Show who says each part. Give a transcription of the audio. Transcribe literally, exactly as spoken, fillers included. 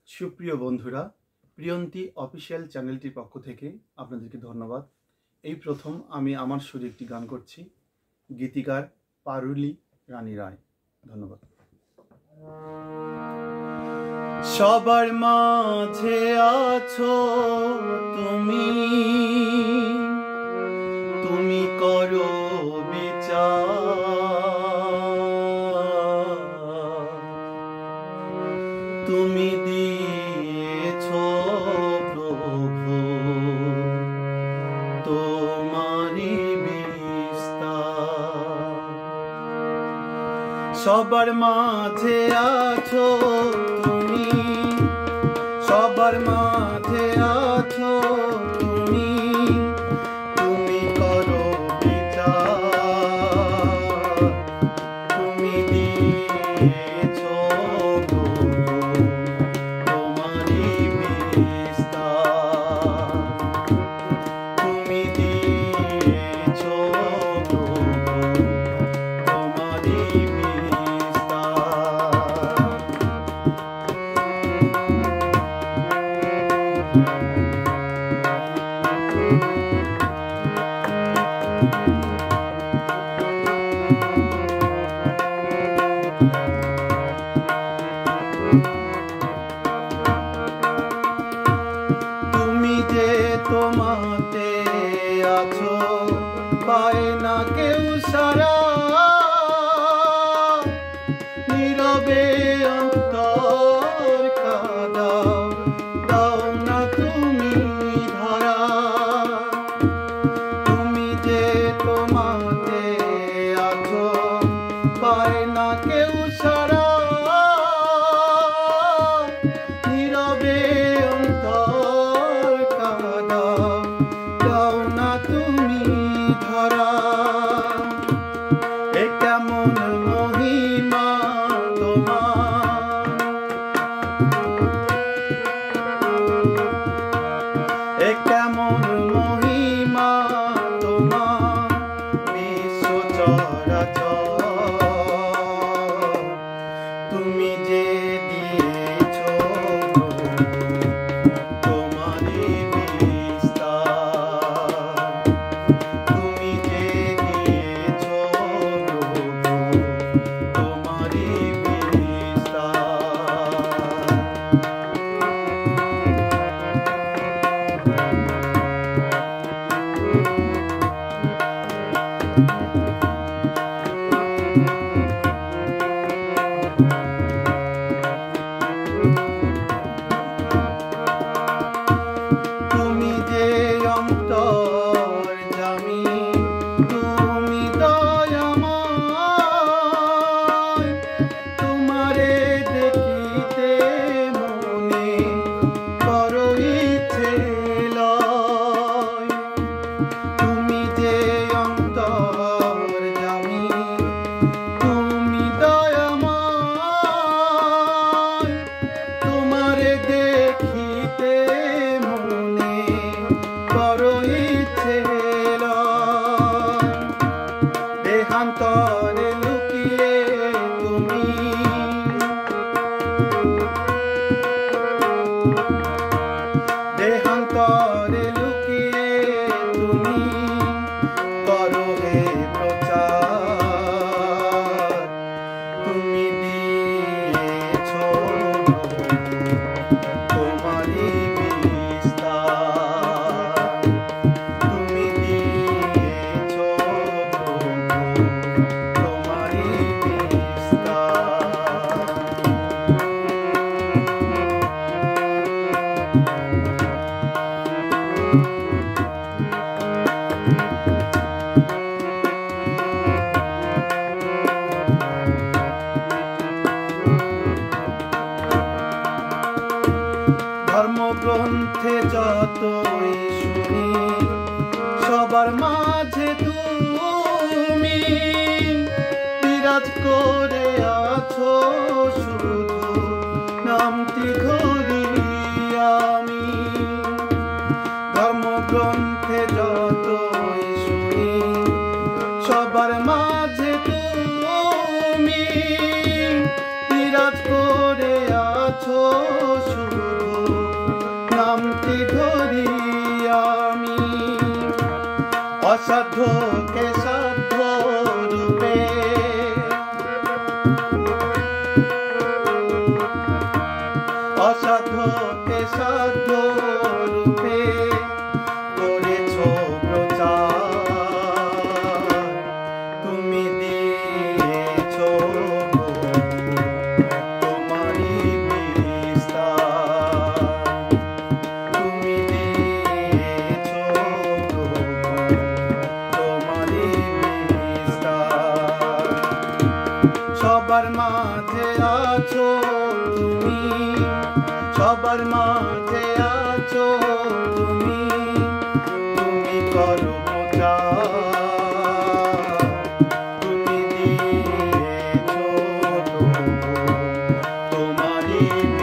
Speaker 1: সুপ্রিয় বন্ধুরা, প্রিয়ন্তী অফিসিয়াল চ্যানেলটির পক্ষ থেকে আপনাদেরকে ধন্যবাদ। এই প্রথম আমি আমার সুরে একটি গান করছি। গীতিকার পারুলি রানী রায়। ধন্যবাদ। সবার মাঝে আছো তুমি, তুমি করো বিচার, তুমি দিয়েছো প্রভু তোমারি বিস্তার। সবার মাঝে আছো তুমি, সবার মাঝে আছো তুমি, তুমি করো বিচার, তুমি দিয়েছো তোমারি বিস্তার, তুমি দিয়েছো তোমারি তুমি যে তোমাতে আছো পায় না কেউ সারা, নীরবে অন্তর কাঁদাও, দাও না তুমি ধরা। তুমি যে তোমাতে আছো পায় না কেউ সারা, নীরবে অন্তর কাঁদাও, দাও না তুমি ধরা। এ কেমন মহিমা তোমার, এ কেমন মহিমা তোমার বিশ্ব চরাচর। তুমি যে দিয়েছো তোমারি বিস্তার, তুমি যে দিয়েছো তোমারি বিস্তার। তুমি যে অন্তর্যামী, তুমি দয়াময়, তোমারে দেখিতে মনে বড় ইচ্ছে লয়। তুমি যে অন্তর্যামী, তুমি দয়াময়, তোমারে দেখিতে মনে বড় ইচ্ছে লয়। দেহান্তরে লুকিয়ে তুমি, দেহান্তরে লুকিয়ে তুমি করো হে প্রচার, তুমি দিয়েছো তোমারি বিস্তার, তুমি দিয়েছো তোমারি বিস্তার। ধর্মগ্রন্থে যতই শুনি, সবার মাঝে তুমি বিরাজ করে আছো শুধু নামটি ধরি আমি। ধর্মগ্রন্থে যতই শুনি, সবার মাঝে তুমি বিরাজ করে আছো শুধু অসাধ্যকে সাধ্য রূপে অসাধ্যকে সাধ্য রূপে করেছ প্রচার। তুমি দিয়েছ তোমারই বিস্তার। তুমি দিয়েছ তোমারই বিস্তার। সবার মাঝে আছো তুমি, সবার মাঝে আছো তুমি, তুমি করো প্রচার। তুমি দিয়েছ তোমারই